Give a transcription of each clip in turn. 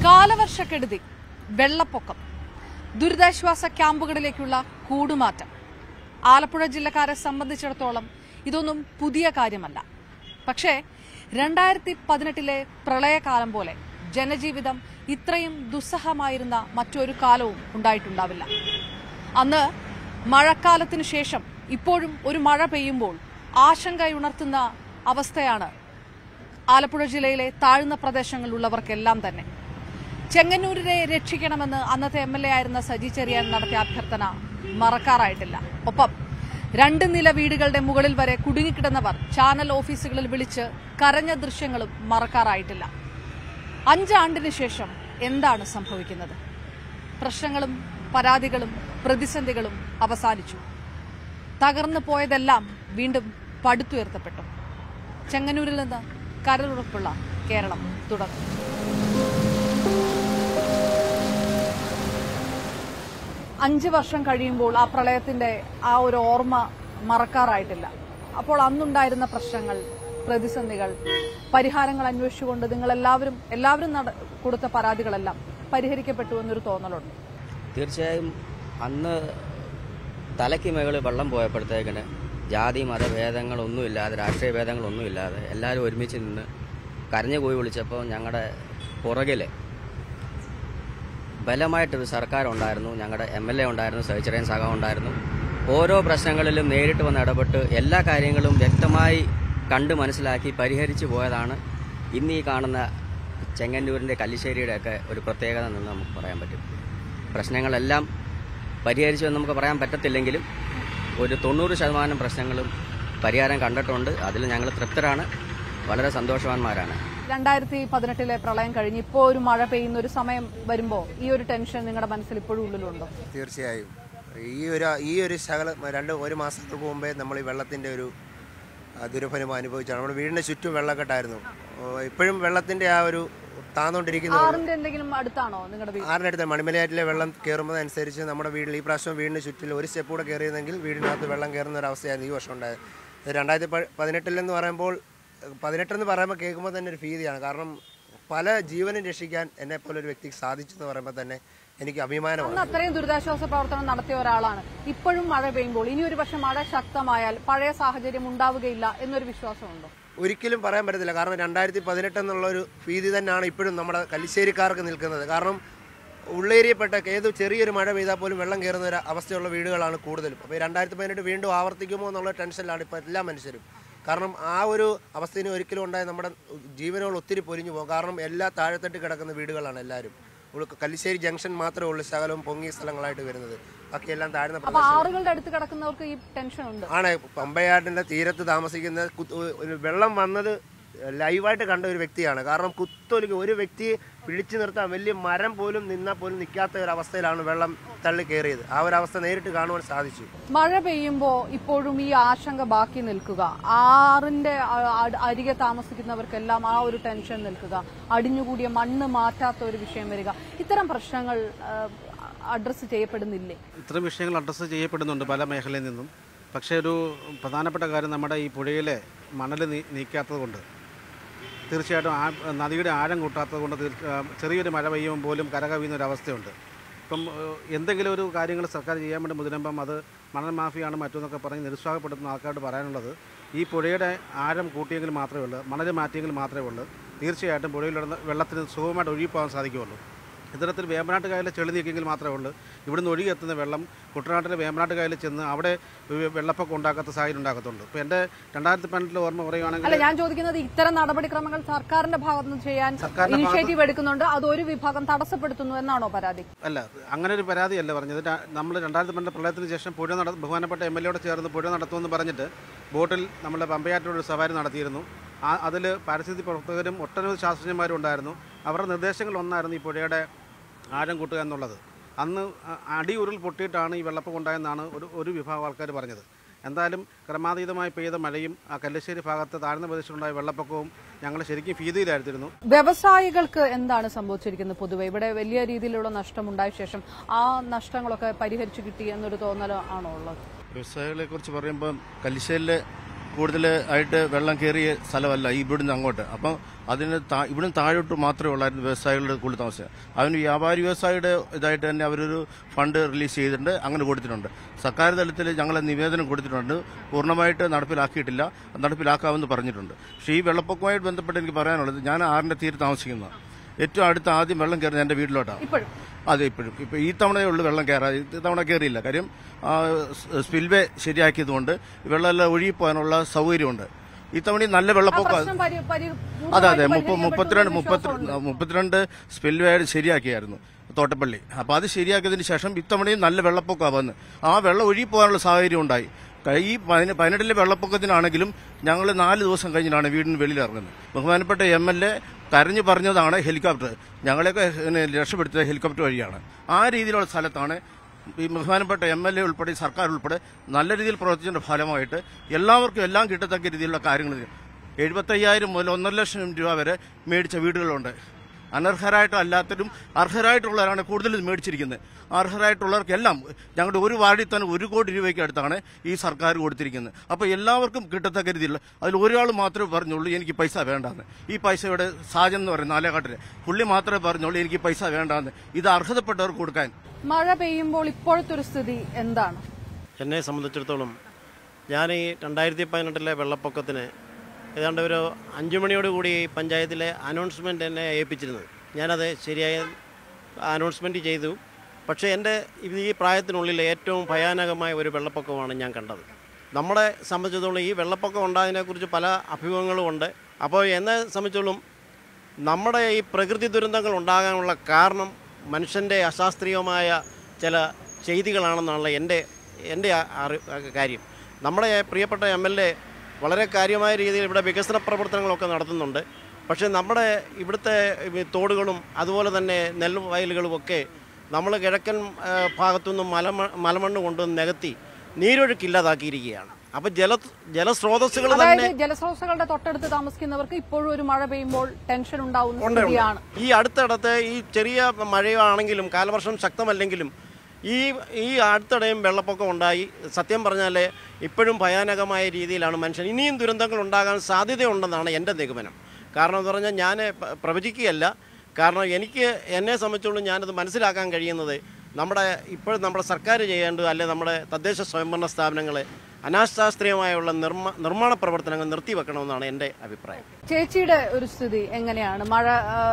കാലവർഷക്കെടുതി, വെള്ളപ്പൊക്കം, ദുരിതാശ്വാസ ക്യാമ്പുകളിലേക്കുള്ള കൂടുമാറ്റം. ആലപ്പുഴ ജില്ലക്കാരെ സംബന്ധിച്ചിടത്തോളം ഇതൊന്നും പുതിയ കാര്യമല്ല. പക്ഷേ 2018 പ്രളയകാലം പോലെ ജനജീവിതം ഇത്രയും ദുസ്സഹമായിരുന്ന മറ്റൊരു കാലവും ഉണ്ടായിട്ടുണ്ടാവില്ല. അന്ന് മഴക്കാലത്തിനു ശേഷം ഇപ്പോഴും ഒരു മഴ പെയ്യുമ്പോൾ ആശങ്കയുണർത്തുന്ന അവസ്ഥയാണ് ആലപ്പുഴ ജില്ലയിലെ താഴ്ന്ന പ്രദേശങ്ങളിലുള്ളവർക്കെല്ലാം തന്നെ. ചെങ്ങന്നൂരിനെ രക്ഷിക്കണമെന്ന് അന്നത്തെ MLA ആയിരുന്ന സജി ചെറിയാൻ നടത്തിയ അഭ്യർത്ഥന മറക്കാറായിട്ടില്ല. ഒപ്പം 2 നില വീടുകളുടെ മുകളിൽ വരെ കുടുങ്ങിക്കിടന്നവർ ചാനൽ ഓഫീസുകളിൽ വിളിച്ച് കരഞ്ഞ ദൃശ്യങ്ങളും മറക്കാറായിട്ടില്ല. 5 ആണ്ടിന് ശേഷം എന്താണ് സംഭവിക്കുന്നത്? പ്രശ്നങ്ങളും പരാതികളും പ്രതിസന്ധികളും അവസാനിച്ചു. തകർന്നു പോയതെല്ലാം വീണ്ടും പടുത്തുയർത്തപ്പെട്ടു. ചെങ്ങന്നൂരിൽ നിന്ന് കരളുറപ്പുള്ള കേരളം തുടർന്നു. അഞ്ച് വർഷം കഴിയുമ്പോൾ ആ പ്രളയത്തിന്റെ ആ ഒരു ഓർമ്മ മറക്കാറായിട്ടില്ല. അപ്പോൾ അന്നുണ്ടായിരുന്ന പ്രശ്നങ്ങൾ, പ്രതിസന്ധികൾ, പരിഹാരങ്ങൾ അന്വേഷിച്ചുകൊണ്ട് എല്ലാവരും കൊടുത്ത പരാതികളെല്ലാം പരിഹരിക്കപ്പെട്ടു എന്നൊരു തോന്നലുണ്ട്. തീർച്ചയായും അന്ന് തലയ്ക്ക് മുകളിൽ വെള്ളം പോയപ്പോഴത്തേക്കിന് ജാതി മതഭേദങ്ങളൊന്നുമില്ലാതെ, രാഷ്ട്രീയ ഭേദങ്ങളൊന്നുമില്ലാതെ എല്ലാവരും ഒരുമിച്ച് നിന്ന് കരഞ്ഞു പോയി വിളിച്ചപ്പോൾ ഞങ്ങളുടെ പുറകിലെ ബലമായിട്ടൊരു സർക്കാരുണ്ടായിരുന്നു, ഞങ്ങളുടെ MLA ഉണ്ടായിരുന്നു, സഹിച്ചറിയൻ സഹ ഉണ്ടായിരുന്നു. ഓരോ പ്രശ്നങ്ങളിലും നേരിട്ട് വന്ന് ഇടപെട്ട് എല്ലാ കാര്യങ്ങളും വ്യക്തമായി കണ്ട് മനസ്സിലാക്കി പരിഹരിച്ചു പോയതാണ് ഇന്ന് ഈ കാണുന്ന ചെങ്ങന്നൂരിൻ്റെ കല്ലിശ്ശേരിയുടെയൊക്കെ ഒരു പ്രത്യേകത എന്ന് നമുക്ക് പറയാൻ പറ്റും. പ്രശ്നങ്ങളെല്ലാം പരിഹരിച്ചു എന്ന് നമുക്ക് പറയാൻ പറ്റത്തില്ലെങ്കിലും ഒരു 90% പ്രശ്നങ്ങളും പരിഹാരം കണ്ടിട്ടുണ്ട്. അതിൽ ഞങ്ങൾ തൃപ്തരാണ്, വളരെ സന്തോഷവാന്മാരാണ്. 2018 പ്രളയം കഴിഞ്ഞ് ഇപ്പോൾ ഒരു മഴ പെയ്യുന്ന ഒരു സമയം വരുമ്പോൾ ഈ ഒരു ടെൻഷൻ നിങ്ങളുടെ മനസ്സിൽ ഇപ്പോഴും ഉള്ളിലുണ്ടോ? തീർച്ചയായും. ഈ ഒരു ഒരു മാസങ്ങൾക്ക് മുമ്പേ നമ്മൾ ഈ വെള്ളത്തിൻ്റെ ഒരു ദുരഫലം അനുഭവിച്ചാണ്. നമ്മുടെ വീടിൻ്റെ ചുറ്റും വെള്ളക്കെട്ടായിരുന്നു. ഇപ്പോഴും വെള്ളത്തിൻ്റെ ആ ഒരു താന്നുകൊണ്ടിരിക്കുന്നത്. അടുത്താണോ നിങ്ങളുടെ വീട്? ആറിൻ്റെ അടുത്ത് മണിമലയാറ്റിലെ വെള്ളം കയറുന്നതനുസരിച്ച് നമ്മുടെ വീട്ടിൽ ഈ പ്രാവശ്യം വീടിന് ചുറ്റിൽ ഒരു സ്റ്റെപ്പ് കൂടെ കയറിയതെങ്കിൽ വീടിനകത്ത് വെള്ളം കയറുന്ന ഒരു അവസ്ഥയായിരുന്നു ഈ വർഷം ഉണ്ടായത്. 2018 എന്ന് പറയുമ്പോൾ 18 എന്ന് പറയുമ്പോൾ കേൾക്കുമ്പോൾ തന്നെ ഒരു ഭീതിയാണ്. കാരണം പല ജീവനും രക്ഷിക്കാൻ എന്നെ പോലെ ഒരു വ്യക്തിക്ക് സാധിച്ചു എന്ന് പറയുമ്പോൾ തന്നെ എനിക്ക് അഭിമാനമാണ്. അത്രയും ദുരിതാശ്വാസ പ്രവർത്തനം നടത്തിയ ഒരാളാണ്. ഇപ്പോഴും മഴ പെയ്യുമ്പോൾ ഇനി ഒരു പക്ഷെ മഴ ശക്തമായാൽ പഴയ സാഹചര്യം ഉണ്ടാവുകയില്ല എന്നൊരു വിശ്വാസമുണ്ടോ? ഒരിക്കലും പറയാൻ പറ്റത്തില്ല. കാരണം 2018 എന്നുള്ളൊരു ഭീതി തന്നെയാണ് ഇപ്പോഴും നമ്മുടെ കല്ലിശ്ശേരിക്കാർക്ക് നിൽക്കുന്നത്. കാരണം ഉള്ളേരിയപ്പെട്ട ഏത് ചെറിയൊരു മഴ പെയ്താൽ പോലും വെള്ളം കയറുന്ന ഒരു അവസ്ഥയുള്ള വീടുകളാണ് കൂടുതലും. അപ്പോൾ 2018 വീണ്ടും ആവർത്തിക്കുമോ എന്നുള്ള ടെൻഷനിലാണ് ഇപ്പോൾ എല്ലാ മനുഷ്യരും. കാരണം ആ ഒരു അവസ്ഥയിൽ ഒരിക്കലും ഉണ്ടായ നമ്മുടെ ജീവനുകൾ ഒത്തിരി പൊരിഞ്ഞു പോകും. കാരണം എല്ലാ താഴെത്തട്ടി കിടക്കുന്ന വീടുകളാണ് എല്ലാവരും. കല്ലിശ്ശേരി ജംഗ്ഷൻ മാത്രമേ ഉള്ളൂ ശകലവും പൊങ്ങിയ സ്ഥലങ്ങളായിട്ട് വരുന്നത്. ബാക്കിയെല്ലാം താഴ്ന്ന ആറുകളുടെ അടുത്ത് കിടക്കുന്നവർക്ക് ഈ ടെൻഷൻ ഉണ്ട്. ആണ്. പമ്പയാറ്റിന്റെ തീരത്ത് താമസിക്കുന്ന വെള്ളം വന്നത് ലൈവായിട്ട് കണ്ട ഒരു വ്യക്തിയാണ്. കാരണം കുത്തൊലിക്ക് ഒരു വ്യക്തിയെ പിടിച്ചു നിർത്താൻ വലിയ മരം പോലും നിന്നാൽ പോലും നിൽക്കാത്ത ഒരു അവസ്ഥയിലാണ് വെള്ളം തള്ളി കയറിയത്. ആ ഒരു അവസ്ഥ നേരിട്ട് കാണുവാൻ സാധിച്ചു. മഴ പെയ്യുമ്പോൾ ഇപ്പോഴും ഈ ആശങ്ക ബാക്കി നിൽക്കുക, ആറിന്റെ അരികെ താമസിക്കുന്നവർക്കെല്ലാം ആ ഒരു ടെൻഷൻ നിൽക്കുക, അടിഞ്ഞുകൂടിയ മണ്ണ് മാറ്റാത്ത ഒരു വിഷയം വരിക, ഇത്തരം പ്രശ്നങ്ങൾ അഡ്രസ്സ് ചെയ്യപ്പെടുന്നില്ലേ? ഇത്തരം വിഷയങ്ങൾ അഡ്രസ്സ് ചെയ്യപ്പെടുന്നുണ്ട് പല മേഖലയിൽ നിന്നും. പക്ഷേ ഒരു പ്രധാനപ്പെട്ട കാര്യം നമ്മുടെ ഈ പുഴയിലെ മണൽ നീക്കാത്തത് കൊണ്ട്, തീർച്ചയായിട്ടും നദിയുടെ ആഴം കൂട്ടാത്തത് കൊണ്ട് ചെറിയൊരു മഴ പെയ്യുമ്പോൾ പോലും കരകവിയുന്ന ഒരു അവസ്ഥയുണ്ട്. ഇപ്പം എന്തെങ്കിലും ഒരു കാര്യങ്ങൾ സർക്കാർ ചെയ്യാൻ വേണ്ടി മുതിരുമ്പം അത് മണൽ മാഫിയാണ് മറ്റൊന്നൊക്കെ പറഞ്ഞ് നിരുത്സാഹപ്പെടുത്തുന്ന ആൾക്കാരോട് പറയാനുള്ളത്, ഈ പുഴയുടെ ആഴം കൂട്ടിയെങ്കിൽ മാത്രമേ ഉള്ളൂ, മണൽ മാറ്റിയെങ്കിൽ മാത്രമേ ഉള്ളൂ തീർച്ചയായിട്ടും പുഴയിലുള്ള വെള്ളത്തിന് സുഖമായിട്ട് ഒഴുകിപ്പോകാൻ സാധിക്കുകയുള്ളൂ. ഇത്തരത്തിൽ വേമ്പനാട്ട് കായലിൽ ചെളി നീക്കിയെങ്കിൽ മാത്രമേ ഉള്ളൂ ഇവിടുന്ന് ഒഴുകിയെത്തുന്ന വെള്ളം കുട്ടനാട്ടിലെ വേമ്പനാട്ട് കായലിൽ ചെന്ന് അവിടെ വെള്ളപ്പൊക്കം ഉണ്ടാക്കാത്ത സാഹചര്യം ഉണ്ടാക്കത്തുള്ളൂ. ഇപ്പോൾ എൻ്റെ 2018 ഓർമ്മ പറയുകയാണെങ്കിൽ, ഞാൻ ചോദിക്കുന്നത് ഇത്തരം നടപടിക്രമങ്ങൾ സർക്കാരിന്റെ ഭാഗത്ത് നിന്ന് ചെയ്യാൻ ഇനിഷ്യേറ്റീവ് എടുക്കുന്നുണ്ട്, അത് ഒരു വിഭാഗം തടസ്സപ്പെടുത്തുന്നു എന്നാണോ പരാതി? അല്ല, അങ്ങനെ ഒരു പരാതിയല്ല പറഞ്ഞത്. നമ്മൾ 2018 പ്രളയത്തിന് ശേഷം ബഹുമാനപ്പെട്ട MLA ചേർന്ന് പുഴ നടത്തുമെന്ന് പറഞ്ഞിട്ട് ബോട്ടിൽ നമ്മുടെ പമ്പയാറ്റിലൊരു സവാരി നടത്തിയിരുന്നു. അതിൽ പാരിസ്ഥിതിക പ്രവർത്തകരും ഒട്ടനവധി ശാസ്ത്രജ്ഞന്മാരും ഉണ്ടായിരുന്നു. അവരുടെ നിർദ്ദേശങ്ങൾ ഒന്നായിരുന്നു ഈ പുഴയുടെ ആഴം കൂട്ടുക എന്നുള്ളത്. അന്ന് അടിയുരുൾ പൊട്ടിയിട്ടാണ് ഈ വെള്ളപ്പൊക്കം ഉണ്ടായെന്നാണ് ഒരു വിഭാഗം ആൾക്കാർ പറഞ്ഞത്. എന്തായാലും ക്രമാതീതമായി പെയ്ത മഴയും ആ കല്ലിശ്ശേരി ഭാഗത്ത് താഴ്ന്ന പ്രദേശത്തുണ്ടായ വെള്ളപ്പൊക്കവും ഞങ്ങൾ ശരിക്കും ഭീതിയിലായിരുന്നു. വ്യവസായികൾക്ക് എന്താണ് സംഭവിച്ചിരിക്കുന്നത്? പൊതുവെ ഇവിടെ വലിയ രീതിയിലുള്ള നഷ്ടമുണ്ടായ ശേഷം ആ നഷ്ടങ്ങളൊക്കെ പരിഹരിച്ചു കിട്ടി എന്നൊരു തോന്നൽ ആണോ ഉള്ളത്? വ്യവസായികളെ കുറിച്ച് പറയുമ്പോൾ കല്ലിശ്ശേരിയിലെ കൂടുതലായിട്ട് വെള്ളം കയറിയ സ്ഥലമല്ല ഇവിടുന്ന് അങ്ങോട്ട്. അപ്പം അതിന് ഇവിടുന്ന് താഴോട്ട് മാത്രമേ ഉള്ളായിരുന്നു വ്യവസായികളുടെ കൂടുതൽ താമസം. അതിന് വ്യാപാരി വ്യവസായിയുടെ ഇതായിട്ട് തന്നെ അവരൊരു ഫണ്ട് റിലീസ് ചെയ്തിട്ടുണ്ട്, അങ്ങനെ കൊടുത്തിട്ടുണ്ട്. സർക്കാർ തലത്തിൽ ഞങ്ങൾ നിവേദനം കൊടുത്തിട്ടുണ്ട്, പൂർണ്ണമായിട്ട് നടപ്പിലാക്കിയിട്ടില്ല, നടപ്പിലാക്കാമെന്ന് പറഞ്ഞിട്ടുണ്ട്. പക്ഷേ ഈ വെള്ളപ്പൊക്കവുമായിട്ട് ബന്ധപ്പെട്ട് എനിക്ക് പറയാനുള്ളത്, ഞാൻ ആറിന്റെ തീരെ താമസിക്കുന്ന ഏറ്റവും അടുത്ത് ആദ്യം വെള്ളം കയറുന്നത് എൻ്റെ വീട്ടിലോട്ടാണ്. അതെ, ഇപ്പം ഈ തവണയേ ഉള്ളൂ വെള്ളം കയറാതെ. തവണ കയറിയില്ല, കാര്യം സ്പിൽവേ ശരിയാക്കിയതുകൊണ്ട് വെള്ളമെല്ലാം ഒഴുകിപ്പോകാനുള്ള സൗകര്യമുണ്ട്. ഈ തവണ നല്ല വെള്ളപ്പൊക്കം. അതെ, 32 സ്പിൽവേ ശരിയാക്കിയായിരുന്നു തോട്ടപ്പള്ളി. അപ്പോൾ അത് ശരിയാക്കിയതിന് ശേഷം ഇത്തവണയും നല്ല വെള്ളപ്പൊക്കമാണ് വന്ന് ആ വെള്ളം ഒഴുകിപ്പോകാനുള്ള സാഹചര്യം ഉണ്ടായി. ഈ 18 വെള്ളപ്പൊക്കത്തിനാണെങ്കിലും ഞങ്ങൾ 4 ദിവസം കഴിഞ്ഞിട്ടാണ് വീടിന് വെളിയിലിറങ്ങുന്നത്. ബഹുമാനപ്പെട്ട MLA കരഞ്ഞു പറഞ്ഞതാണ് ഹെലികോപ്റ്റർ, ഞങ്ങളെയൊക്കെ രക്ഷപ്പെടുത്തിയത് ഹെലികോപ്റ്റർ വഴിയാണ്. ആ രീതിയിലുള്ള സ്ഥലത്താണ് ഈ ബഹുമാനപ്പെട്ട MLA ഉൾപ്പെടെ സർക്കാർ ഉൾപ്പെടെ നല്ല രീതിയിൽ പ്രവർത്തിച്ചതിന്റെ ഫലമായിട്ട് എല്ലാവർക്കും എല്ലാം കിട്ടത്തക്ക രീതിയിലുള്ള കാര്യങ്ങൾ 75,000 മുതൽ 1.5 ലക്ഷം രൂപ വരെ മേടിച്ച വീടുകളുണ്ട്. അനർഹരായിട്ടും അല്ലാത്തതും അർഹരായിട്ടുള്ളവരാണ് കൂടുതൽ മേടിച്ചിരിക്കുന്നത്. അർഹരായിട്ടുള്ളവർക്കെല്ലാം ഞങ്ങളുടെ ഒരു വാർഡിൽ തന്നെ 1 കോടി രൂപയ്ക്ക് അടുത്താണ് ഈ സർക്കാർ കൊടുത്തിരിക്കുന്നത്. അപ്പോൾ എല്ലാവർക്കും കിട്ടത്തക്ക രീതിയിലുള്ള, അതിൽ ഒരാൾ മാത്രമേ പറഞ്ഞുള്ളൂ എനിക്ക് പൈസ വേണ്ടാന്ന്. ഈ പൈസയുടെ സാജൻ എന്ന് പറയുന്ന നാലേക്കാട്ടിലെ പുള്ളി മാത്രമേ പറഞ്ഞുള്ളൂ എനിക്ക് പൈസ വേണ്ടാന്ന്. ഇത് അർഹതപ്പെട്ടവർക്ക് കൊടുക്കാൻ. മഴ പെയ്യുമ്പോൾ ഇപ്പോഴത്തെ ഒരു സ്ഥിതി എന്താണ്? എന്നെ സംബന്ധിച്ചിടത്തോളം ഞാൻ ഈ 2018 വെള്ളപ്പൊക്കത്തിന് ഏതാണ്ട് ഒരു 5 മണിയോടുകൂടി പഞ്ചായത്തിലെ അനൗൺസ്മെൻ്റ് എന്നെ ഏൽപ്പിച്ചിരുന്നത്. ഞാനത് ശരിയായ അനൗൺസ്മെൻറ്റ് ചെയ്തു. പക്ഷേ എൻ്റെ ഈ പ്രായത്തിനുള്ളിൽ ഏറ്റവും ഭയാനകമായ ഒരു വെള്ളപ്പൊക്കമാണ് ഞാൻ കണ്ടത്. നമ്മളെ സംബന്ധിച്ചിടത്തോളം ഈ വെള്ളപ്പൊക്കം ഉണ്ടായതിനെക്കുറിച്ച് പല അഭിമുഖങ്ങളും ഉണ്ട്. അപ്പോൾ എന്നെ സംബന്ധിച്ചോളം നമ്മുടെ ഈ പ്രകൃതി ദുരന്തങ്ങൾ ഉണ്ടാകാനുള്ള കാരണം മനുഷ്യൻ്റെ അശാസ്ത്രീയമായ ചില ചെയ്തികളാണെന്നുള്ള എൻ്റെ കാര്യം. നമ്മുടെ പ്രിയപ്പെട്ട MLA വളരെ കാര്യമായ രീതിയിൽ ഇവിടെ വികസന പ്രവർത്തനങ്ങളൊക്കെ നടത്തുന്നുണ്ട്. പക്ഷേ നമ്മുടെ ഇവിടുത്തെ തോടുകളും അതുപോലെ തന്നെ നെൽവയലുകളുമൊക്കെ നമ്മൾ കിഴക്കൻ ഭാഗത്തുനിന്നും മലമണ്ണ് കൊണ്ടുവന്ന് നികത്തി നീരൊഴുക്കില്ലാതാക്കിയിരിക്കുകയാണ്. അപ്പോൾ ജലസ്രോതസ്സുകൾ തന്നെ, ജലസ്രോതസ്സുകളുടെ തൊട്ടടുത്ത് താമസിക്കുന്നവർക്ക് ഇപ്പോഴും ഒരു മഴ പെയ്യുമ്പോൾ ടെൻഷൻ ഉണ്ടാവുന്നതാണ്. ഈ അടുത്തിടത്ത് ഈ ചെറിയ മഴയാണെങ്കിലും കാലവർഷം ശക്തമല്ലെങ്കിലും ഈ അടുത്തിടെയും വെള്ളപ്പൊക്കം ഉണ്ടായി. സത്യം പറഞ്ഞാൽ ഇപ്പോഴും ഭയാനകമായ രീതിയിലാണ് മനുഷ്യൻ. ഇനിയും ദുരന്തങ്ങൾ ഉണ്ടാകാൻ സാധ്യതയുണ്ടെന്നാണ് എൻ്റെ നിഗമനം. കാരണം എന്ന് പറഞ്ഞാൽ ഞാൻ പ്രവചിക്കുകയല്ല. കാരണം എന്നെ സംബന്ധിച്ചോളം ഞാനത് മനസ്സിലാക്കാൻ കഴിയുന്നത് നമ്മുടെ സർക്കാർ ചെയ്യേണ്ടത്, അല്ലെ നമ്മുടെ തദ്ദേശ സ്വയംഭരണ സ്ഥാപനങ്ങളെ അനാശാസ്ത്രീയമായുള്ള നിർമ്മാണ പ്രവർത്തനങ്ങൾ നിർത്തിവെക്കണമെന്നാണ് എൻ്റെ അഭിപ്രായം. ചേച്ചിയുടെ ഒരു സ്ഥിതി എങ്ങനെയാണ്? മഴ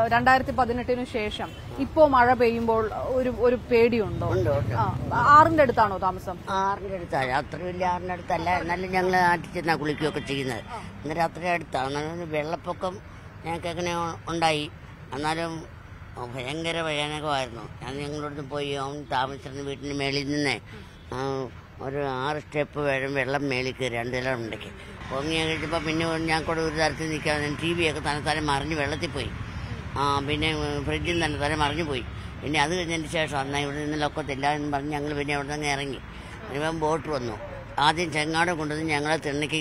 2018 ശേഷം ഇപ്പോ മഴ പെയ്യുമ്പോൾ ഒരു പേടിയുണ്ടോ? ആറിന്റെ അടുത്താണോ താമസം? ആറിന്റെ അടുത്താണ്. അത്ര വലിയ ആറിന്റെ അടുത്തല്ല, എന്നാലും ഞങ്ങൾ നാട്ടിൽ ചെന്നാ കുളിക്കുകയൊക്കെ ചെയ്യുന്നത്. അന്നേരം അത്ര അടുത്താണ്. വെള്ളപ്പൊക്കം ഞങ്ങൾക്ക് എങ്ങനെ ഉണ്ടായി, എന്നാലും ഭയങ്കരമായിരുന്നു. ഞാൻ ഞങ്ങളോടൊന്ന് പോയി താമസിച്ചിരുന്ന വീട്ടിന് മേളിൽ നിന്ന് ഒരു 6 സ്റ്റെപ്പ് വെള്ളം മേളിൽ കയറി 2 നില ഉണ്ടെങ്കിൽ പൊങ്ങി കഴിച്ചപ്പോൾ പിന്നെ ഞാൻ കൂടെ ഒരു തരത്തിൽ നിൽക്കാതെ TV ഒക്കെ തന്നെ മറിഞ്ഞ് വെള്ളത്തിൽ പോയി. പിന്നെ ഫ്രിഡ്ജിൽ തന്നെ മറിഞ്ഞു പോയി. പിന്നെ അത് കഴിഞ്ഞതിന് ശേഷം എന്നാൽ ഇവിടെ നിന്ന് ലൊക്കത്തില്ല എന്ന് പറഞ്ഞ് ഞങ്ങൾ പിന്നെ അവിടെ നിന്ന് ഇറങ്ങി. ഇപ്പം ബോട്ട് വന്നു. ആദ്യം ചെങ്ങാട് കൊണ്ടുവന്ന് ഞങ്ങളെ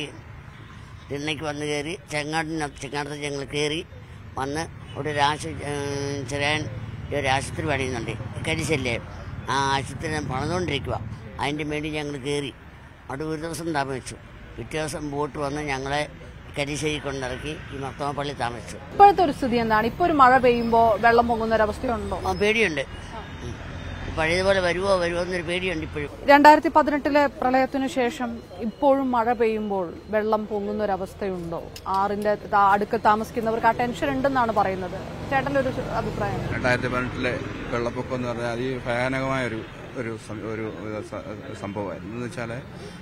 തിണ്ണയ്ക്ക് വന്ന് കയറി. ചെങ്ങാടത്ത് ഞങ്ങൾ കയറി വന്ന് ഇവിടെ ചെറിയാൻ ഒരു ആശുപത്രി പണിയുന്നുണ്ട്, കരിശല്യ. ആ ആശുപത്രി പണിതുകൊണ്ടിരിക്കുക. അതിൻ്റെ വേണ്ടി ഞങ്ങൾ കയറി അവിടെ ഒരു ദിവസം താമസിച്ചു. പിറ്റേ ദിവസം ബോട്ട് വന്ന് ഞങ്ങളെ കരിശ്ശേരി കൊണ്ടിറക്കി ഈ മർത്തോമപ്പള്ളി താമസിച്ചു. ഇപ്പോഴത്തെ ഒരു സ്ഥിതി എന്താണ്? ഇപ്പൊ ഒരു മഴ പെയ്യുമ്പോൾ വെള്ളം പൊങ്ങുന്ന ഒരു അവസ്ഥയുണ്ടോ? പേടിയുണ്ട്. പഴയതുപോലെ വരുമോ എന്നൊരു പേടിയുണ്ട് ഇപ്പോഴും. 2018 പ്രളയത്തിനു ശേഷം ഇപ്പോഴും മഴ പെയ്യുമ്പോൾ വെള്ളം പൊങ്ങുന്ന ഒരു അവസ്ഥയുണ്ടോ? ആറിന്റെ അടുക്ക് താമസിക്കുന്നവർക്ക് ആ ടെൻഷൻ ഉണ്ടെന്നാണ് പറയുന്നത്. ചേട്ടന്റെ ഒരു അഭിപ്രായം? 2018 വെള്ളപ്പൊക്കം എന്ന് പറഞ്ഞാൽ അതിഭയാനകമായ ഒരു സംഭവമായിരുന്നു. എന്ന് വെച്ചാൽ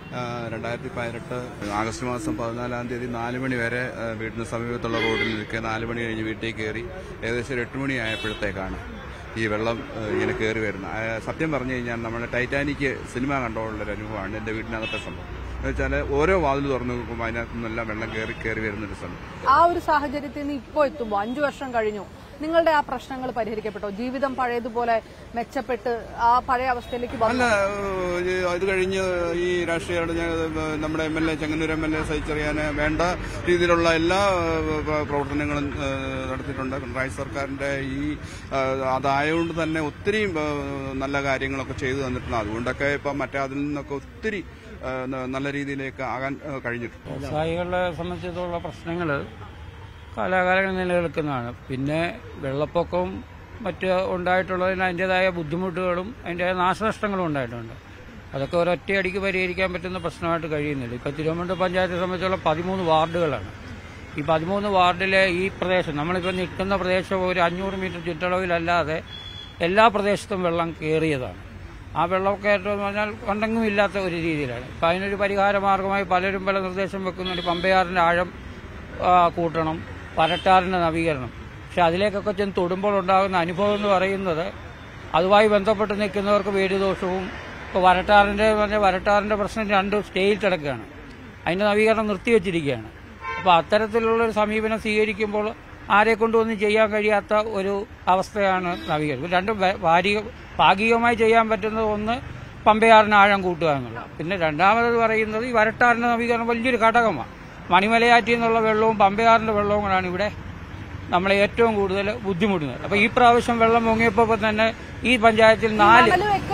2018 ആഗസ്റ്റ് മാസം 14-ാം തീയതി 4 മണി വരെ വീടിന് സമീപത്തുള്ള റോഡിൽ നിൽക്കുക. 4 മണി കഴിഞ്ഞ് വീട്ടിൽ കയറി ഏകദേശം ഒരു 8 മണി ആയപ്പോഴത്തേക്കാണ് ഈ വെള്ളം ഇങ്ങനെ കയറി വരുന്നത്. സത്യം പറഞ്ഞു കഴിഞ്ഞാൽ നമ്മുടെ ടൈറ്റാനിക് സിനിമ കണ്ടുള്ളൊരു അനുഭവമാണ് എൻ്റെ വീടിനകത്തെ സംഭവം. എന്ന് വെച്ചാൽ ഓരോ വാതിൽ തുറന്നു നോക്കുമ്പോൾ അതിനകത്തു നിന്നെല്ലാം വെള്ളം കയറി വരുന്നൊരു സമയം. ആ ഒരു സാഹചര്യത്തിൽ നിന്ന് ഇപ്പോൾ എത്തുമ്പോൾ 5 വർഷം കഴിഞ്ഞു, നിങ്ങളുടെ ആ പ്രശ്നങ്ങൾ പരിഹരിക്കപ്പെട്ടോ? ജീവിതം പഴയതുപോലെ മെച്ചപ്പെട്ട് ആ പഴയ അവസ്ഥയിലേക്ക് അല്ല, ഇത് കഴിഞ്ഞ് ഈ രാഷ്ട്രീയ നമ്മുടെ ചെങ്ങന്നൂർ MLA സഹിച്ചറിയാൻ വേണ്ട രീതിയിലുള്ള എല്ലാ പ്രവർത്തനങ്ങളും നടത്തിയിട്ടുണ്ട്. പിണറായി സർക്കാരിന്റെ അതായതുകൊണ്ട് തന്നെ ഒത്തിരി നല്ല കാര്യങ്ങളൊക്കെ ചെയ്തു തന്നിട്ടുണ്ട്. അതുകൊണ്ടൊക്കെ ഇപ്പം അതിൽ നിന്നൊക്കെ ഒത്തിരി നല്ല രീതിയിലേക്ക് ആകാൻ കഴിഞ്ഞിട്ടുണ്ട്. വ്യവസായികളെ സംബന്ധിച്ചിടത്തോളം പ്രശ്നങ്ങൾ കാലാകാലങ്ങൾ നിലനിൽക്കുന്നതാണ്. പിന്നെ വെള്ളപ്പൊക്കവും മറ്റ് ഉണ്ടായിട്ടുള്ളതിന് അതിൻ്റേതായ ബുദ്ധിമുട്ടുകളും അതിൻ്റെതായ നാശനഷ്ടങ്ങളും ഉണ്ടായിട്ടുണ്ട്. അതൊക്കെ ഒരൊറ്റയടിക്ക് പരിഹരിക്കാൻ പറ്റുന്ന പ്രശ്നമായിട്ട് കഴിയുന്നില്ല. ഇപ്പോൾ തിരുവനന്തപുരം പഞ്ചായത്തെ സംബന്ധിച്ചുള്ള 13 വാർഡുകളാണ്. ഈ 13 വാർഡിലെ ഈ പ്രദേശം നമ്മളിപ്പോൾ നിൽക്കുന്ന പ്രദേശം ഒരു 500 മീറ്റർ ചുറ്റളവിലല്ലാതെ എല്ലാ പ്രദേശത്തും വെള്ളം കയറിയതാണ്. ആ വെള്ളക്കയറ്റം എന്ന് പറഞ്ഞാൽ കണ്ടെങ്കിലും ഇല്ലാത്ത ഒരു രീതിയിലാണ്. അപ്പം അതിനൊരു പരിഹാര മാർഗമായി പലരും പല നിർദ്ദേശം വെക്കുന്നുണ്ട്. പമ്പയാറിൻ്റെ ആഴം കൂട്ടണം, വരട്ടാറിൻ്റെ നവീകരണം. പക്ഷെ അതിലേക്കൊക്കെ ചെന്ന് തൊടുമ്പോൾ ഉണ്ടാകുന്ന അനുഭവം എന്ന് പറയുന്നത് അതുമായി ബന്ധപ്പെട്ട് നിൽക്കുന്നവർക്ക് വേരുദോഷവും. ഇപ്പോൾ വരട്ടാറിൻ്റെ പ്രശ്നം 2 സ്റ്റേയിൽ കിടക്കുകയാണ്. അതിൻ്റെ നവീകരണം നിർത്തിവെച്ചിരിക്കുകയാണ്. അപ്പോൾ അത്തരത്തിലുള്ളൊരു സമീപനം സ്വീകരിക്കുമ്പോൾ ആരെ കൊണ്ടൊന്നും ചെയ്യാൻ കഴിയാത്ത ഒരു അവസ്ഥയാണ് നവീകരണം. 2 ഭാഗികമായി ചെയ്യാൻ പറ്റുന്നത് ഒന്ന് പമ്പയാറിന് ആഴം കൂട്ടുക എന്നുള്ളത്. പിന്നെ രണ്ടാമത് പറയുന്നത് ഈ വരട്ടാറിൻ്റെ നവീകരണം വലിയൊരു ഘടകമാണ്. മണിമലയാറ്റിൽ നിന്നുള്ള വെള്ളവും പമ്പയാറിൻ്റെ വെള്ളവും കൂടാണ് ഇവിടെ നമ്മളെ ഏറ്റവും കൂടുതൽ ബുദ്ധിമുട്ടുന്നത്. അപ്പോൾ ഈ പ്രാവശ്യം വെള്ളം പൊങ്ങിയപ്പോൾ തന്നെ ഈ പഞ്ചായത്തിൽ 4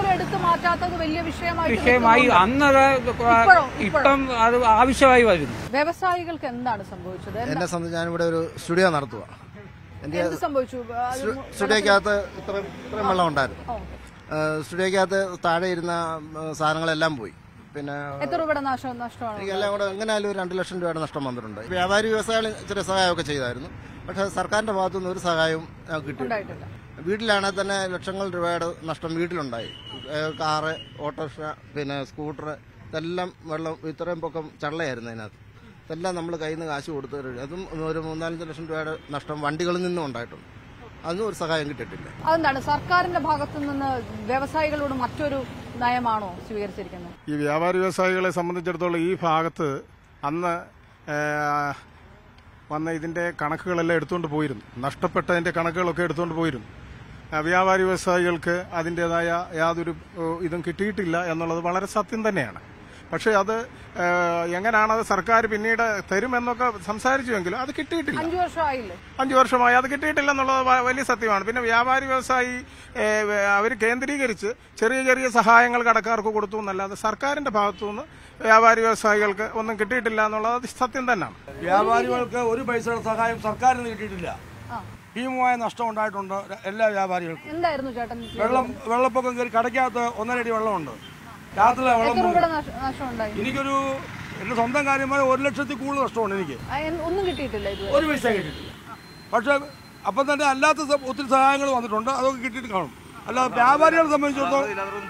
വിഷയമായി അന്നത് ഇപ്പം അത് ആവശ്യമായി വരുന്നു. വ്യവസായികൾക്ക് എന്താണ് സംഭവിച്ചത്? എന്നെ സംബന്ധിച്ച് ഞാനിവിടെ ഒരു സ്റ്റുഡിയോ നടത്തുക. സ്റ്റുഡിയോക്കകത്ത് ഇത്രയും വെള്ളം ഉണ്ടായിരുന്നു. സ്റ്റുഡിയോക്കകത്ത് താഴെ ഇരുന്ന സാധനങ്ങളെല്ലാം പോയി. പിന്നെ എത്ര രൂപയുടെ നഷ്ടമാണ്? എനിക്കെല്ലാം കൂടെ എങ്ങനെയാലും 2 ലക്ഷം രൂപയുടെ നഷ്ടം വന്നിട്ടുണ്ട്. വ്യാപാരി വ്യവസായികൾ ചെറിയ സഹായമൊക്കെ ചെയ്തായിരുന്നു. പക്ഷേ സർക്കാരിന്റെ ഭാഗത്തുനിന്ന് ഒരു സഹായവും കിട്ടിയിട്ടില്ല. വീട്ടിലാണെങ്കിൽ തന്നെ ലക്ഷങ്ങൾ രൂപയുടെ നഷ്ടം വീട്ടിലുണ്ടായി. കാറ്, ഓട്ടോറിക്ഷ, പിന്നെ സ്കൂട്ടർ, ഇതെല്ലാം വെള്ളം ഇത്രയും പൊക്കം ചള്ളയായിരുന്നു അതിനകത്ത്. ഇതെല്ലാം നമ്മൾ കയ്യിൽ നിന്ന് കാശ് കൊടുത്ത് അതും ഒരു 3-4 ലക്ഷം രൂപയുടെ നഷ്ടം വണ്ടികളിൽ നിന്നും ഉണ്ടായിട്ടുണ്ട്. അതിനും ഒരു സഹായം കിട്ടിയിട്ടില്ല. അതെന്താണ് സർക്കാരിന്റെ ഭാഗത്തു നിന്ന് വ്യവസായികളോട് മറ്റൊരു നയമാണോ സ്വീകരിച്ചിരിക്കുന്നത്? ഈ വ്യാപാരി വ്യവസായികളെ സംബന്ധിച്ചിടത്തോളം ഈ ഭാഗത്ത് അന്ന് വന്ന ഇതിന്റെ കണക്കുകളെല്ലാം എടുത്തുകൊണ്ട് പോയിരുന്നു. നഷ്ടപ്പെട്ടതിന്റെ കണക്കുകളൊക്കെ എടുത്തുകൊണ്ട് പോയിരുന്നു. വ്യാപാരി വ്യവസായികൾക്ക് അതിൻ്റെതായ യാതൊരു ഇതും കിട്ടിയിട്ടില്ല എന്നുള്ളത് വളരെ സത്യം തന്നെയാണ്. പക്ഷേ അത് എങ്ങനെയാണത് സർക്കാർ പിന്നീട് തരുമെന്നൊക്കെ സംസാരിച്ചുവെങ്കിലും അത് കിട്ടിയിട്ടില്ല. 5 വർഷമായി അത് കിട്ടിയിട്ടില്ല എന്നുള്ളത് വലിയ സത്യമാണ്. പിന്നെ വ്യാപാരി വ്യവസായി അവർ കേന്ദ്രീകരിച്ച് ചെറിയ ചെറിയ സഹായങ്ങൾ കടക്കാർക്ക് കൊടുത്തു എന്നല്ലാതെ സർക്കാരിന്റെ ഭാഗത്തുനിന്ന് വ്യാപാരി വ്യവസായികൾക്ക് ഒന്നും കിട്ടിയിട്ടില്ല എന്നുള്ളത് സത്യം തന്നെയാണ്. വ്യാപാരികൾക്ക് ഒരു പൈസയുടെ സഹായം സർക്കാരിൽ നിന്ന് കിട്ടിയിട്ടില്ല. ഭീമമായ നഷ്ടം ഉണ്ടായിട്ടുണ്ട് എല്ലാ വ്യാപാരികൾക്കും. എന്തായിരുന്നു ചേട്ടൻ? വെള്ളപ്പൊക്കം കയറി കടയ്ക്കകത്ത് 1.5 അടി വെള്ളമുണ്ട്. രാത്രിയിലെ വെള്ളം എനിക്കൊരു എന്റെ സ്വന്തം കാര്യമായ 1 ലക്ഷത്തിൽ കൂടുതൽ നഷ്ടമുണ്ട്. എനിക്ക് ഒന്നും കിട്ടിയിട്ടില്ല, ഒരു പൈസ കിട്ടിയിട്ടില്ല. പക്ഷെ അപ്പം തന്നെ അല്ലാത്ത ഒത്തിരി സഹായങ്ങൾ വന്നിട്ടുണ്ട്, അതൊക്കെ കിട്ടിയിട്ട് കാണും. അല്ലാതെ വ്യാപാരികളെ സംബന്ധിച്ചിടത്തോളം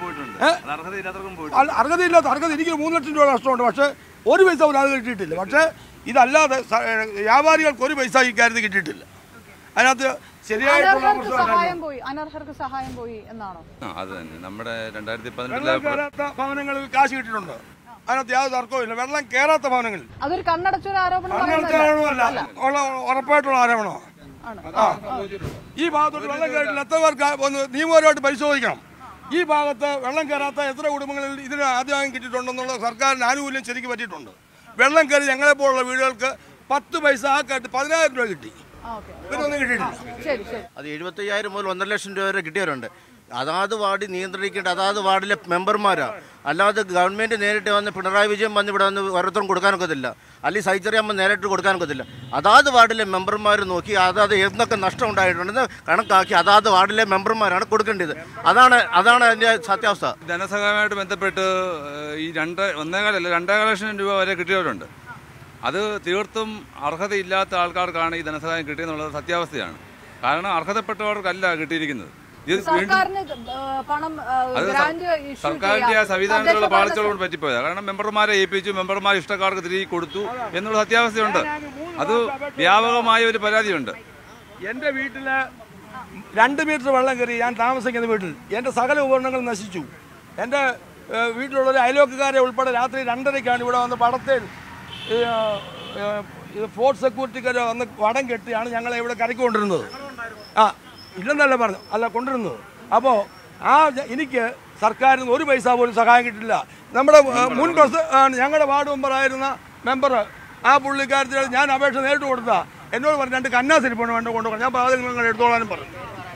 അർഹതയില്ലാത്ത എനിക്ക് 3 ലക്ഷം രൂപ നഷ്ടമുണ്ട്. പക്ഷെ ഒരു പൈസ ഒരാൾ കിട്ടിയിട്ടില്ല. പക്ഷെ ഇതല്ലാതെ വ്യാപാരികൾക്ക് ഒരു പൈസ ഈ കാര്യത്തിൽ കിട്ടിയിട്ടില്ല. അതിനകത്ത് അനർഹർക്ക് സഹായം പോയി എന്നാണോ? അത് തന്നെ. നമ്മുടെ 2018 ഭവനങ്ങളിൽ കാശ് കിട്ടിയിട്ടുണ്ട്. അതിനകത്ത് യാതൊരു തർക്കവും ഇല്ല. വെള്ളം കയറാത്ത ഭവനങ്ങളിൽ അതൊരു കണ്ണടച്ചൊരു ആരോപണമല്ല, ഉറപ്പായിട്ടുള്ള ആരോപണമാണ്. ഈ ഭാഗത്തോട്ട് വെള്ളം കയറിയിട്ടില്ല. എത്ര പേർക്ക് ഒന്ന് നിയമപരമായിട്ട് പരിശോധിക്കണം. ഈ ഭാഗത്ത് വെള്ളം കയറാത്ത എത്ര കുടുംബങ്ങളിൽ ഇതിന് ആദ്യം കിട്ടിയിട്ടുണ്ടെന്നുള്ള സർക്കാരിന് ആനുകൂല്യം ശരിക്കും പറ്റിയിട്ടുണ്ട്. വെള്ളം കയറി ഞങ്ങളെപ്പോലുള്ള വീടുകൾക്ക് 10 പൈസ ആക്കായിട്ട് 10,000 രൂപ കിട്ടി. അത് 75,000 മുതൽ 1.5 ലക്ഷം രൂപ വരെ കിട്ടിയവരുണ്ട്. അതാത് വാർഡ് നിയന്ത്രിക്കേണ്ട അതാത് വാർഡിലെ മെമ്പർമാരാ. അല്ലാതെ ഗവൺമെന്റ് നേരിട്ട് വന്ന് പിണറായി വിജയൻ വന്ന് ഇവിടെ വന്ന് ഓരോരുത്തരും കൊടുക്കാനൊക്കത്തില്ല, അല്ലെങ്കിൽ സൈച്ചറിയമ്മ നേരിട്ട് കൊടുക്കാനൊക്കത്തില്ല. അതാത് വാർഡിലെ മെമ്പർമാർ നോക്കി അതാത് എന്തൊക്കെ നഷ്ടം ഉണ്ടായിട്ടുണ്ടെന്ന് കണക്കാക്കി അതാത് വാർഡിലെ മെമ്പർമാരാണ് കൊടുക്കേണ്ടത്. അതാണ് അതിന്റെ സത്യാവസ്ഥ. ധനസഹായമായിട്ട് ബന്ധപ്പെട്ട് ഈ 2.5 ലക്ഷം രൂപ വരെ കിട്ടിയവരുണ്ട്. അത് തീർത്തും അർഹതയില്ലാത്ത ആൾക്കാർക്കാണ് ഈ ധനസഹായം കിട്ടിയെന്നുള്ളത് സത്യാവസ്ഥയാണ്. കാരണം അർഹതപ്പെട്ടവർക്കല്ല കിട്ടിയിരിക്കുന്നത്. സർക്കാരിന്റെ ആ സംവിധാനത്തിലുള്ള പാളിച്ചകളോട് പറ്റിപ്പോയതാണ്. കാരണം മെമ്പർമാരെ ഏൽപ്പിച്ചു, മെമ്പർമാർ ഇഷ്ടക്കാർക്ക് തിരികെ കൊടുത്തു എന്നുള്ള സത്യാവസ്ഥയുണ്ട്. അത് വ്യാപകമായ ഒരു പരാതിയുണ്ട്. എൻ്റെ വീട്ടില് 2 മീറ്റർ വെള്ളം കയറി. ഞാൻ താമസിക്കുന്ന വീട്ടിൽ എൻ്റെ സകല ഉപകരണങ്ങളും നശിച്ചു. എൻ്റെ വീട്ടിലുള്ളൊരു അയൽവക്കക്കാരെ ഉൾപ്പെടെ രാത്രി 2:30-ക്കാണ് ഇവിടെ വന്ന് പടത്തേൽ ഫോർട്ട് സെക്യൂരിറ്റിക്കാർ വന്ന് വടം കെട്ടിയാണ് ഞങ്ങളെ ഇവിടെ കരയ്ക്ക് കൊണ്ടിരുന്നത്. ഇല്ലെന്നല്ല പറഞ്ഞു, അല്ല കൊണ്ടിരുന്നത്. അപ്പോൾ എനിക്ക് സർക്കാരിൽ നിന്ന് ഒരു പൈസ പോലും സഹായം കിട്ടില്ല. നമ്മുടെ മുൻ ഞങ്ങളുടെ വാർഡ് മെമ്പറായിരുന്ന മെമ്പർ ആ പുള്ളിക്കാരത്തിൽ ഞാൻ അപേക്ഷ നേരിട്ട് കൊടുത്താൽ എന്നോട് പറഞ്ഞു 2 കന്നാസിരിപ്പാണ് വേണ്ട കൊണ്ടുപോകണം. ഞാൻ പാതിൽ നിങ്ങൾ എടുത്തോളാനും പറഞ്ഞു.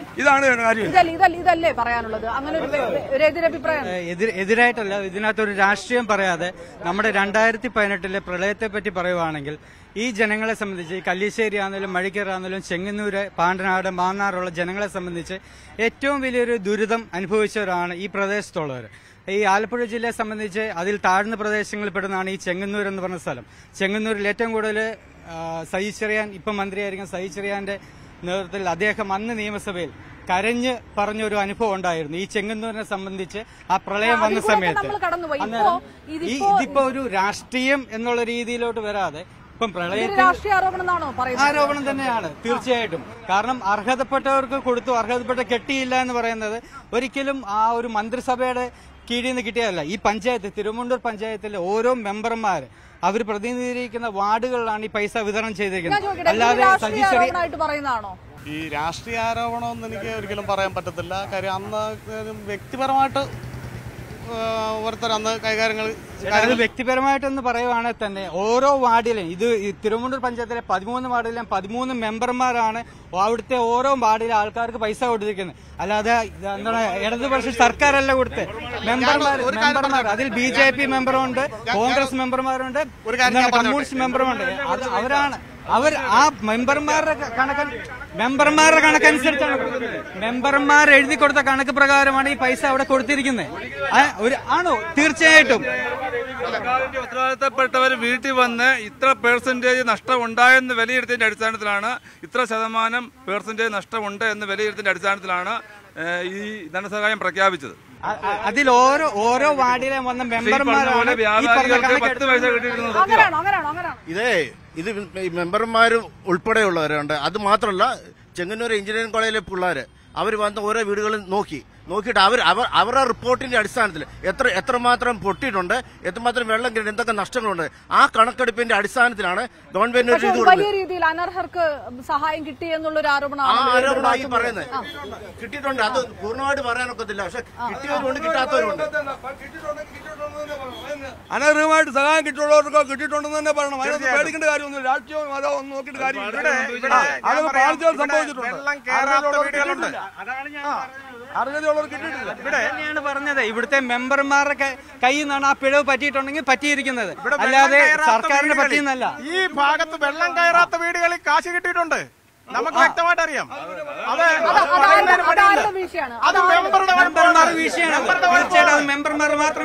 ഇതാണ് കാര്യം. ഇതല്ലേ പറയാനുള്ളത്? അങ്ങനെ ഒരു എതിരഭിപ്രായം എതിരായിട്ടല്ല, ഇതിനകത്തൊരു രാഷ്ട്രീയം പറയാതെ നമ്മുടെ 2018 പ്രളയത്തെ പറ്റി പറയുവാണെങ്കിൽ ഈ ജനങ്ങളെ സംബന്ധിച്ച് ഈ കല്ലിശ്ശേരി ആണെങ്കിലും മഴിക്കര ആണെങ്കിലും ചെങ്ങന്നൂര് പാണ്ടനാട് മാന്നാറുള്ള ജനങ്ങളെ സംബന്ധിച്ച് ഏറ്റവും വലിയൊരു ദുരിതം അനുഭവിച്ചവരാണ് ഈ പ്രദേശത്തുള്ളവർ. ഈ ആലപ്പുഴ ജില്ലയെ സംബന്ധിച്ച് അതിൽ താഴ്ന്ന പ്രദേശങ്ങളിൽ പെടുന്നതാണ് ഈ ചെങ്ങന്നൂർ എന്ന് പറഞ്ഞ സ്ഥലം. ചെങ്ങന്നൂരിൽ ഏറ്റവും കൂടുതൽ സഹിച്ചെറിയാൻ ഇപ്പം മന്ത്രിയായിരിക്കും സഹിച്ചെറിയാന്റെ നേതൃത്വത്തിൽ അദ്ദേഹം അന്ന് നിയമസഭയിൽ കരഞ്ഞ് പറഞ്ഞൊരു അനുഭവം ഉണ്ടായിരുന്നു ഈ ചെങ്ങന്നൂരിനെ സംബന്ധിച്ച് ആ പ്രളയം വന്ന സമയത്ത്. ഇതിപ്പോ ഒരു രാഷ്ട്രീയം എന്നുള്ള രീതിയിലോട്ട് വരാതെ ഇപ്പം പ്രളയത്തിൽ ആരോപണം തന്നെയാണ് തീർച്ചയായിട്ടും. കാരണം അർഹതപ്പെട്ടവർക്ക് കൊടുത്തു, അർഹതപ്പെട്ട കെട്ടിയില്ല എന്ന് പറയുന്നത് ഒരിക്കലും ആ ഒരു മന്ത്രിസഭയുടെ കീഴിൽ നിന്ന് കിട്ടിയതല്ല. ഈ പഞ്ചായത്ത് തിരുവനന്തപുരം പഞ്ചായത്തിലെ ഓരോ മെമ്പർമാർ അവർ പ്രതിനിധീകരിക്കുന്ന വാർഡുകളിലാണ് ഈ പൈസ വിതരണം ചെയ്തിരിക്കുന്നത്. അല്ലാതെ പറയുന്നതാണോ ഈ രാഷ്ട്രീയ ആരോപണമെന്ന് എനിക്ക് ഒരിക്കലും പറയാൻ പറ്റത്തില്ല. കാര്യം അന്ന് വ്യക്തിപരമായിട്ട് ഓരോരുത്തർ അന്ന് കൈകാര്യങ്ങൾ വ്യക്തിപരമായിട്ടെന്ന് പറയുവാണെങ്കിൽ തന്നെ ഓരോ വാർഡിലും ഇത് തിരുവനന്തപുരം പഞ്ചായത്തിലെ 13 വാർഡിലും 13 മെമ്പർമാരാണ് അവിടുത്തെ ഓരോ വാർഡിലെ ആൾക്കാർക്ക് പൈസ കൊടുത്തിരിക്കുന്നത്. അല്ലാതെ എന്താണ് ഇടതുപക്ഷ സർക്കാരല്ല കൊടുത്ത് മെമ്പർമാർ അതിൽ BJP മെമ്പറുണ്ട്, കോൺഗ്രസ് മെമ്പർമാരുണ്ട്, കമ്മ്യൂണിസ്റ്റ് മെമ്പറുമുണ്ട്. അവരാണ് ആ മെമ്പർമാരുടെ കണക്കനുസരിച്ചാണ് മെമ്പർമാർ എഴുതി കൊടുത്ത കണക്ക് പ്രകാരമാണ് ഈ പൈസ അവിടെ കൊടുത്തിരിക്കുന്നത്. ആണോ? തീർച്ചയായിട്ടും ഉത്തരവാദിത്തപ്പെട്ടവർ വീട്ടിൽ വന്ന് ഇത്ര പെർസെന്റേജ് നഷ്ടം ഉണ്ടായെന്ന് വിലയിരുത്തിയതിന്റെ അടിസ്ഥാനത്തിലാണ്, ഇത്ര ശതമാനം പെർസെന്റേജ് നഷ്ടമുണ്ട് എന്ന് വിലയിരുത്തിയതിന്റെ അടിസ്ഥാനത്തിലാണ് ഈ ധനസഹായം പ്രഖ്യാപിച്ചത്. അതിൽ ഓരോ വാർഡിലെ വന്ന മെമ്പർമാരാണ് ഇത് മെമ്പർമാരും ഉൾപ്പെടെയുള്ളവരുണ്ട്. അത് മാത്രമല്ല ചെങ്ങന്നൂർ എഞ്ചിനീയറിംഗ് കോളേജിലെ പിള്ളേർ അവർ വന്ന് ഓരോ വീടുകളും നോക്കിയിട്ട് അവരുടെ റിപ്പോർട്ടിന്റെ അടിസ്ഥാനത്തിൽ എത്രമാത്രം പൊട്ടിയിട്ടുണ്ട്, എത്രമാത്രം വെള്ളം കിട്ടി, എന്തൊക്കെ നഷ്ടങ്ങളുണ്ട്, ആ കണക്കെടുപ്പിന്റെ അടിസ്ഥാനത്തിലാണ് ഗവൺമെന്റ് വലിയ രീതിയിൽ അനർഹർക്ക് സഹായം കിട്ടി എന്നുള്ളൊരു ആരോപണമായി പറയുന്നത്. കിട്ടിയിട്ടുണ്ട്, അത് പൂർണ്ണമായിട്ട് പറയാനൊക്കത്തില്ല. പക്ഷെ കിട്ടിയവരുണ്ട്, കിട്ടാത്തവരുണ്ട്. അനർഹമായിട്ട് സഹായം കിട്ടിയുള്ളവർക്കോ കിട്ടിയിട്ടുണ്ടെന്ന് തന്നെ പറയണം. അതിനകത്ത് പേടിക്കേണ്ട കാര്യമൊന്നും രാഷ്ട്രീയവും അതോ ഒന്നും നോക്കിയിട്ട് കാര്യമില്ല. സംഭവിച്ചിട്ടുണ്ട്. ഇവിടെ തന്നെയാണ് പറഞ്ഞത്, ഇവിടുത്തെ മെമ്പർമാരുടെ കയ്യിൽ നിന്നാണ് ആ പിഴവ് പറ്റിയിട്ടുണ്ടെങ്കിൽ പറ്റിയിരിക്കുന്നത്, അല്ലാതെ സർക്കാരിന്റെ പറ്റിയെന്നല്ല. ഈ ഭാഗത്ത് വെള്ളം കയറാത്ത വീടുകളിൽ കാശ് കിട്ടിയിട്ടുണ്ട്, നമുക്ക് വ്യക്തമായിട്ട് അറിയാം. മെമ്പർമാർ മാത്രം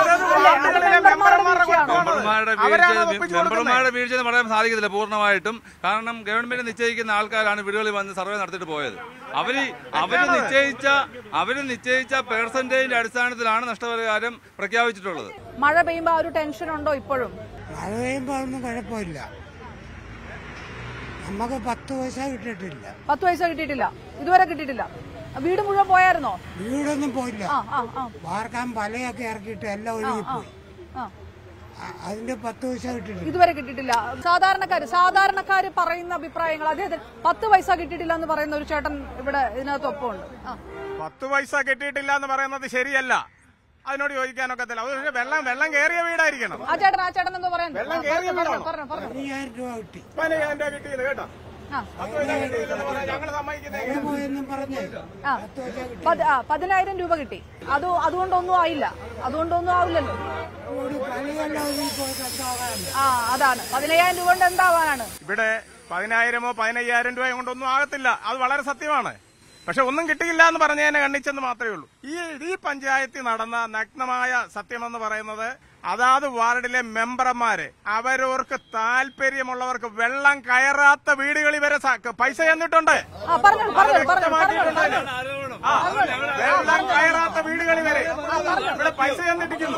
മെമ്പർമാരുടെ വീഴ്ച എന്ന് പറയാൻ സാധിക്കത്തില്ല പൂർണ്ണമായിട്ടും. കാരണം ഗവൺമെന്റ് നിശ്ചയിക്കുന്ന ആൾക്കാരാണ് വീടുകളിൽ വന്ന് സർവേ നടത്തിയിട്ട് പോയത്. അവര് നിശ്ചയിച്ച പെർസെന്റേജിന്റെ അടിസ്ഥാനത്തിലാണ് നഷ്ടപരിഹാരം പ്രഖ്യാപിച്ചിട്ടുള്ളത്. മഴ പെയ്യുമ്പോ ഒരു ടെൻഷൻ ഉണ്ടോ ഇപ്പോഴും? മഴ പെയ്യുമ്പോ ഒന്നും കുഴപ്പമില്ല. നമുക്ക് 10 പൈസ കിട്ടിയിട്ടില്ല. 10 പൈസ കിട്ടിയിട്ടില്ല, ഇതുവരെ കിട്ടിയിട്ടില്ല. വീട് മുഴുവൻ പോയായിരുന്നോ? വീടൊന്നും പോയില്ല. വാർക്കാൻ പലയൊക്കെ ഇറക്കിയിട്ട് എല്ലാം ഒഴുകിപ്പോയി. അതിന്റെ 10 പൈസ കിട്ടിയിട്ടില്ല, ഇതുവരെ കിട്ടിയിട്ടില്ല. സാധാരണക്കാര് പറയുന്ന അഭിപ്രായങ്ങൾ, അദ്ദേഹത്തിന് 10 പൈസ കിട്ടിയിട്ടില്ല എന്ന് പറയുന്ന ഒരു ചേട്ടൻ ഇവിടെ ഇതിനകത്ത് ഒപ്പമുണ്ട്. 10 പൈസ കിട്ടിയിട്ടില്ല എന്ന് പറയുന്നത് ശരിയല്ല, അതിനോട് യോജിക്കാനൊക്കത്തില്ല. വെള്ളം കയറിയ വീടായിരിക്കണം. ആ ചേട്ടൻ എന്താ പറയാൻ? വെള്ളം കയറിയ 15,000 രൂപ കിട്ടി. 15,000 രൂപ കിട്ടിയത് കേട്ടോ. 15,000 രൂപ കിട്ടി. അതുകൊണ്ടൊന്നും ആയില്ല, അതുകൊണ്ടൊന്നും ആവില്ലല്ലോ. അതാണ് 15,000 രൂപ കൊണ്ട് എന്താവാനാണ്? ഇവിടെ 10,000 15,000 രൂപ കൊണ്ടൊന്നും ആകത്തില്ല, അത് വളരെ സത്യമാണ്. പക്ഷെ ഒന്നും കിട്ടിയില്ല എന്ന് പറഞ്ഞതിനെ കണ്ണിച്ചെന്ന് മാത്രമേ ഉള്ളൂ. ഈ പഞ്ചായത്തിൽ നടന്ന നഗ്നമായ സത്യമെന്ന് പറയുന്നത്, അതാത് വാർഡിലെ മെമ്പർമാര് അവരവർക്ക് താല്പര്യമുള്ളവർക്ക് വെള്ളം കയറാത്ത വീടുകളിൽ വരെ പൈസ ചെന്നിട്ടുണ്ട്. വെള്ളം കയറാത്ത വീടുകളിൽ വരെ ഇവിടെ പൈസ ചെന്നിട്ടിരിക്കുന്നു.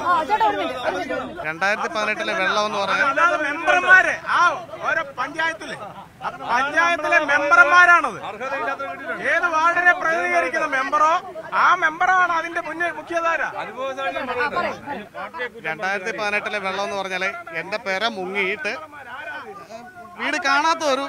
2018 വെള്ളം എന്ന് പറഞ്ഞാൽ അതാത് മെമ്പർമാര് ഓരോ പഞ്ചായത്തിലെ മെമ്പർമാരാണത്. ഏത് വാർഡിനെ പ്രതിനിധീകരിക്കുന്ന മെമ്പറോ ആ മെമ്പറാണ് അതിന്റെ മുഖ്യധാര. 2018 വെള്ളം എന്ന് പറഞ്ഞാൽ എന്റെ പേര മുങ്ങിയിട്ട് വീട് കാണാത്ത ഒരു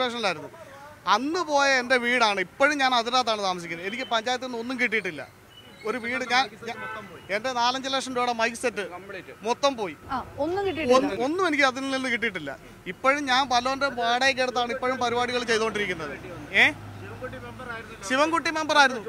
സിറ്റുവേഷനിലായിരുന്നു. അന്ന് പോയ എന്റെ വീടാണ്, ഇപ്പോഴും ഞാൻ അതിനകത്താണ് താമസിക്കുന്നത്. എനിക്ക് പഞ്ചായത്തിൽ നിന്ന് ഒന്നും കിട്ടിയിട്ടില്ല. ഒരു വീട് എന്റെ 4-5 ലക്ഷം രൂപയുടെ മൈക്ക് സെറ്റ് മൊത്തം പോയി. ഒന്നും എനിക്ക് അതിൽ നിന്ന് കിട്ടിയിട്ടില്ല. ഇപ്പോഴും ഞാൻ പലവന്റെ വാടകയ്ക്ക് എടുത്താണ് ഇപ്പോഴും പരിപാടികൾ ചെയ്തുകൊണ്ടിരിക്കുന്നത്. ശിവൻകുട്ടി മെമ്പറായിരുന്നു.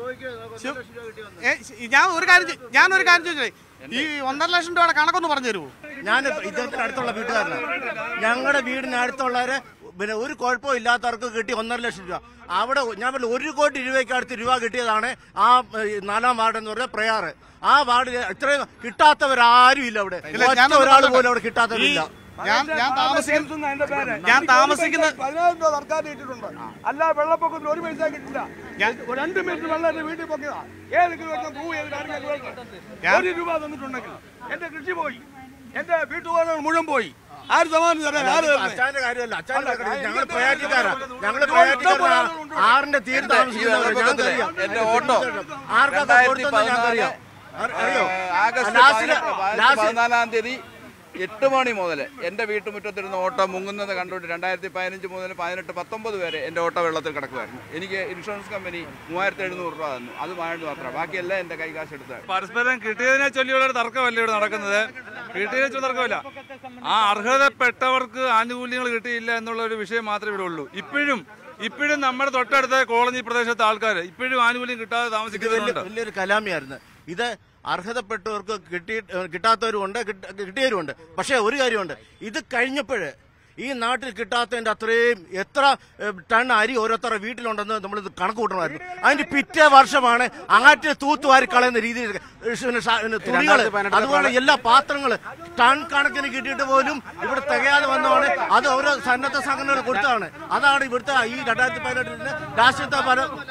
ഞാനൊരു കാര്യം ചോദിച്ചേ, ഈ 1.5 ലക്ഷം രൂപയുടെ കണക്കൊന്ന് പറഞ്ഞു തരുമോ? ഞാൻ ഇദ്ദേഹത്തിന് അടുത്തുള്ള വീട്ടുകാരനാണ്. ഞങ്ങളുടെ വീടിനടുത്തുള്ളവരെ പിന്നെ ഒരു കുഴപ്പവും ഇല്ലാത്തവർക്ക് കിട്ടി 1.5 ലക്ഷം രൂപ. അവിടെ ഞാൻ പറഞ്ഞ 1 കോടി രൂപയ്ക്ക് അടുത്ത് രൂപ കിട്ടിയതാണ് ആ 4-ാം വാർഡ് എന്ന് പറഞ്ഞ പ്രയാറ്. ആ വാർഡിൽ ഇത്രയും കിട്ടാത്തവരാരും ഇല്ല. അവിടെ ഒരാൾ പോലും അവിടെ കിട്ടാത്തവരില്ല. ഞാൻ താമസിക്കുന്ന 10,000 രൂപ സർക്കാർ ഇട്ടിട്ടുണ്ട്. അല്ല വെള്ളപ്പൊക്കത്തിൽ 1 പൈസ കിട്ടില്ല. 2 മിനിറ്റ് വെള്ളം എന്റെ വീട്ടിൽ പൊക്കിയതാ. ഏതെങ്കിലും 1 രൂപ തന്നിട്ടുണ്ടെങ്കിൽ എന്റെ കൃഷി പോയി, എന്റെ വീട്ടുപകരണങ്ങൾ മുഴുവൻ പോയി. ആര് സമാനം തരാൻ? അച്ഛന്റെ കാര്യമല്ല, ഞങ്ങൾ പ്രയാറ്റിക്കാരാ. ഞങ്ങൾ ആറിന്റെ തീരെ താമസിക്കുന്നവർ. ഞങ്ങൾക്കറിയാം എന്റെ ഓട്ടോ ആർക്കൊക്കെ കൊടുത്തെന്ന് ഞങ്ങൾക്കറിയാം. ആഗസ്റ്റ് 14-ാം തീയതി 8 മണി മുതൽ എൻ്റെ വീട്ടുമുറ്റത്തിരുന്ന ഓട്ടോ മുങ്ങുന്നത് കണ്ടുകൊണ്ട് 2015 മുതൽ 18-19 വരെ എൻ്റെ ഓട്ടോ വെള്ളത്തിൽ കിടക്കുമായിരുന്നു. എനിക്ക് ഇൻഷുറൻസ് കമ്പനി 3,700 രൂപ തന്നു. അത് മാത്രം, ബാക്കിയെല്ലാം എൻ്റെ കൈകാശ് എടുത്താൽ. പരസ്പരം കിട്ടിയതിനെ ചൊല്ലിയുള്ള തർക്കമല്ല ഇവിടെ നടക്കുന്നത്. കിട്ടിയതിനെ ചൊല്ലി തർക്കമല്ല. ആ അർഹതപ്പെട്ടവർക്ക് ആനുകൂല്യങ്ങൾ കിട്ടിയില്ല എന്നുള്ള ഒരു വിഷയം മാത്രമേ ഇവിടെ ഉള്ളൂ. ഇപ്പോഴും നമ്മുടെ തൊട്ടടുത്ത കോളനി പ്രദേശത്തെ ആൾക്കാർ ഇപ്പോഴും ആനുകൂല്യം കിട്ടാതെ താമസിക്കുന്നുണ്ട്. വലിയൊരു കലാമിയായിരുന്നു ഇത്. അർഹതപ്പെട്ടവർക്ക് കിട്ടാത്തവരുമുണ്ട്, കിട്ടിയവരുമുണ്ട്. പക്ഷേ ഒരു കാര്യമുണ്ട്, ഇത് കഴിഞ്ഞപ്പോഴേ ഈ നാട്ടിൽ കിട്ടാത്തതിന്റെ അത്രയും എത്ര ടൺ അരി ഓരോരുത്തരുടെ വീട്ടിലുണ്ടെന്ന് നമ്മൾ കണക്ക് കൂട്ടണമായിരുന്നു. അതിന്റെ പിറ്റേ വർഷമാണ് ആറ്റിൽ തൂത്തുവാരി കളയുന്ന രീതിയിൽ തുണികൾ, അതുപോലെ എല്ലാ പാത്രങ്ങൾ ടൺ കണക്കിന് കിട്ടിയിട്ട് പോലും ഇവിടെ തികയാതെ വന്നതാണ്. അത് ഓരോ സന്നദ്ധ സംഘടനകൾ കൊടുത്തതാണ്. അതാണ് ഇവിടുത്തെ ഈ 2018 രാഷ്ട്രീയത്തെ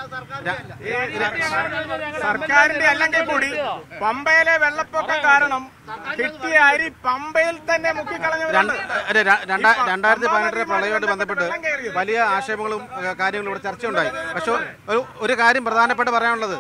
സർക്കാരിന്റെ അല്ലെങ്കിൽ കൂടി പമ്പയിലെ വെള്ളപ്പൊക്കം കാരണം കിട്ടിയ അരി പമ്പയിൽ തന്നെ മുക്കിക്കളഞ്ഞവരുണ്ട്. 2018 പ്രളയവുമായിട്ട് ബന്ധപ്പെട്ട് വലിയ ആക്ഷേപങ്ങളും കാര്യങ്ങളും ഇവിടെ ചർച്ചയുണ്ടായി. പക്ഷെ ഒരു കാര്യം പ്രധാനപ്പെട്ട പറയാനുള്ളത്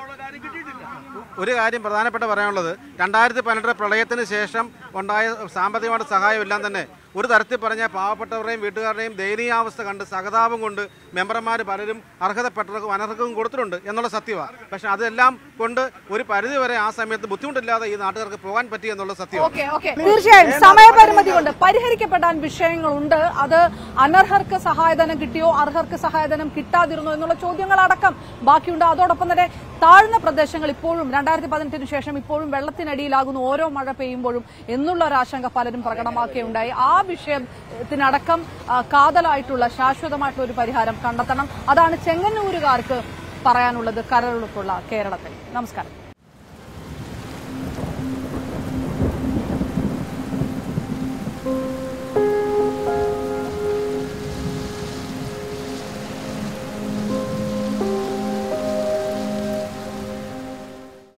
2018 പ്രളയത്തിന് ശേഷം ഉണ്ടായ സാമ്പത്തികമായിട്ട് സഹായം എല്ലാം തന്നെ ഒരു തരത്തിൽ പറഞ്ഞ പാവപ്പെട്ടവരുടെയും വീട്ടുകാരുടെയും ദയനീയാവസ്ഥ കണ്ട് സഹതാപം കൊണ്ട് മെമ്പർമാർ പലരും അർഹതപ്പെട്ടവർക്കും അനർഹർക്കും കൊടുത്തിട്ടുണ്ട് എന്നുള്ള സത്യമാണ്. പക്ഷെ അതെല്ലാം കൊണ്ട് ഒരു പരിധിവരെ ആ സമയത്ത് ബുദ്ധിമുട്ടില്ലാതെ ഈ നാട്ടുകാർക്ക് പോകാൻ പറ്റി എന്നുള്ള സത്യമാണ്. തീർച്ചയായും സമയപരിമിതി കൊണ്ട് പരിഹരിക്കപ്പെടാൻ വിഷയങ്ങളുണ്ട്. അത് അനർഹർക്ക് സഹായധനം കിട്ടിയോ, അർഹർക്ക് സഹായധനം കിട്ടാതിരുന്നോ എന്നുള്ള ചോദ്യങ്ങളടക്കം ബാക്കിയുണ്ട്. അതോടൊപ്പം തന്നെ താഴ്ന്ന പ്രദേശങ്ങൾ ഇപ്പോഴും 2018 ശേഷം ഇപ്പോഴും വെള്ളത്തിനടിയിലാകുന്നു ഓരോ മഴ പെയ്യുമ്പോഴും എന്നുള്ള ഒരാശങ്ക പലരും പ്രകടമാക്കുകയുണ്ടായി. ആ വിഷയത്തിനടക്കം കാതലായിട്ടുള്ള ശാശ്വതമായിട്ടുള്ള ഒരു പരിഹാരം കണ്ടെത്തണം. അതാണ് ചെങ്ങന്നൂരുകാർക്ക് പറയാനുള്ളത് കരളുറപ്പുള്ള കേരളത്തിൽ. നമസ്കാരം.